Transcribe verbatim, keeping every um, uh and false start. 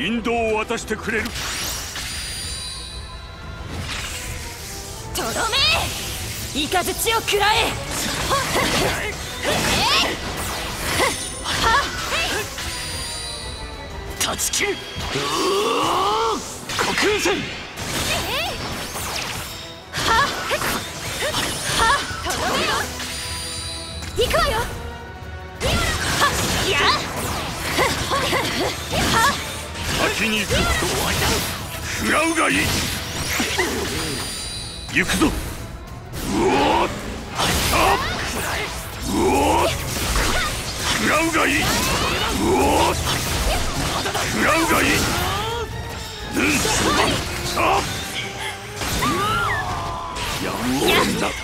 引導を渡してくれる。 とどめ、イカズチを食らえ。 断ち切る。虚空戦。 とどめろ。行くわよ。や先に行く。食らうがいい。行くぞ。うおーっ、うおーっ、食らうがいい。うおーっ、食らうがいい。うん、さあ、やむを得んだ。